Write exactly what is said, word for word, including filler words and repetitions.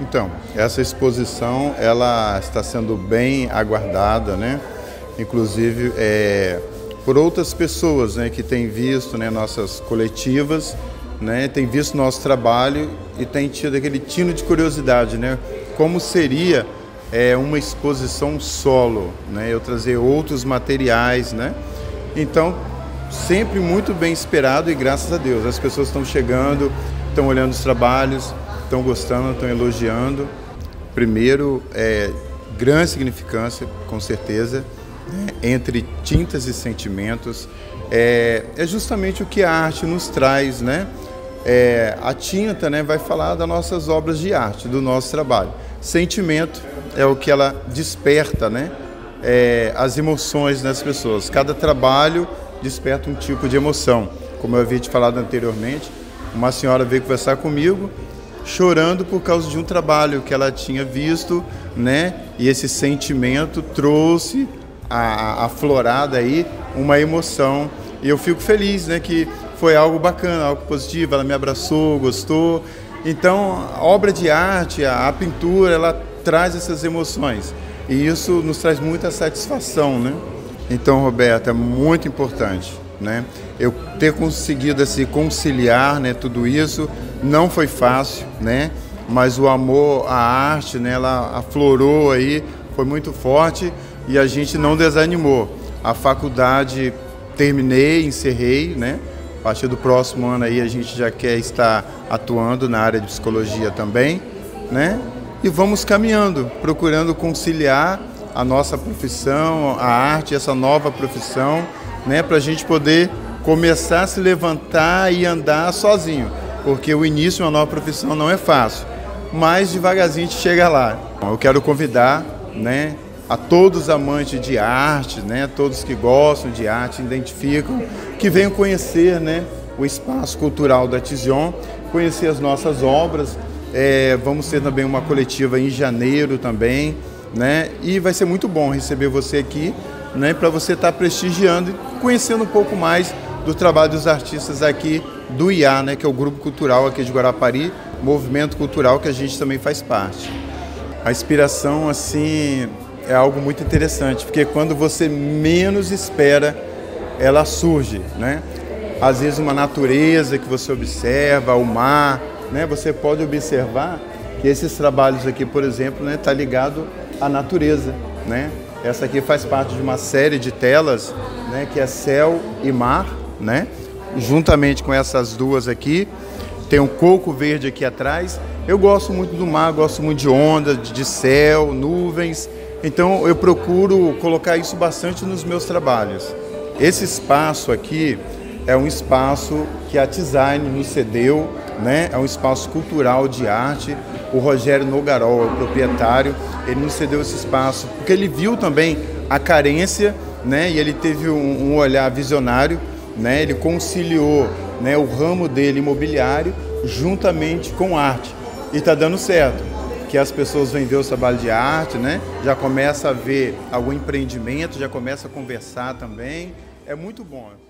Então, essa exposição ela está sendo bem aguardada, né? Inclusive é, por outras pessoas, né, que têm visto, né, nossas coletivas, né, têm visto nosso trabalho e têm tido aquele tino de curiosidade, né? Como seria é, uma exposição solo, né? Eu trazer outros materiais, né? Então, sempre muito bem esperado e graças a Deus as pessoas estão chegando, estão olhando os trabalhos, estão gostando, estão elogiando. Primeiro, é, grande significância, com certeza, né, entre tintas e sentimentos, é, é justamente o que a arte nos traz, né? É, a tinta, né, vai falar das nossas obras de arte, do nosso trabalho. Sentimento é o que ela desperta, né? É, as emoções das pessoas. Cada trabalho desperta um tipo de emoção. Como eu havia te falado anteriormente, uma senhora veio conversar comigo chorando por causa de um trabalho que ela tinha visto, né? E esse sentimento trouxe a, a florada aí uma emoção. E eu fico feliz, né, que foi algo bacana, algo positivo. Ela me abraçou, gostou. Então, a obra de arte, a, a pintura, ela traz essas emoções. E isso nos traz muita satisfação, né? Então, Roberto, é muito importante, né? Eu ter conseguido assim, conciliar, né, tudo isso não foi fácil, né? Mas o amor à arte, né, ela aflorou aí, foi muito forte e a gente não desanimou. A faculdade terminei, encerrei, né? A partir do próximo ano aí a gente já quer estar atuando na área de psicologia também, né? E vamos caminhando, procurando conciliar a nossa profissão, a arte, essa nova profissão, né, para a gente poder começar a se levantar e andar sozinho, porque o início de uma nova profissão não é fácil, mas devagarzinho a gente chega lá. Eu quero convidar, né, a todos os amantes de arte, né, todos que gostam de arte, identificam, que venham conhecer, né, o espaço cultural da Tizion, conhecer as nossas obras. É, vamos ter também uma coletiva em janeiro também, né? E vai ser muito bom receber você aqui, né? Para você estar prestigiando e conhecendo um pouco mais do trabalho dos artistas aqui do I A, né? Que é o Grupo Cultural aqui de Guarapari, movimento cultural que a gente também faz parte. A inspiração, assim, é algo muito interessante, porque quando você menos espera, ela surge, né? Às vezes uma natureza que você observa, o mar, né? Você pode observar que esses trabalhos aqui, por exemplo, né, tá ligado à natureza, né? Essa aqui faz parte de uma série de telas, né, que é céu e mar, né? Juntamente com essas duas aqui, tem um coco verde aqui atrás. Eu gosto muito do mar, gosto muito de onda, de céu, nuvens. Então eu procuro colocar isso bastante nos meus trabalhos. Esse espaço aqui é um espaço que a Design nos cedeu, né? É um espaço cultural de arte. O Rogério Nogarol é o proprietário, ele nos cedeu esse espaço porque ele viu também a carência, né? E ele teve um, um olhar visionário, né? Ele conciliou, né, o ramo dele imobiliário juntamente com arte e está dando certo, que as pessoas vêm ver o trabalho de arte, né? Já começa a ver algum empreendimento, já começa a conversar também, é muito bom.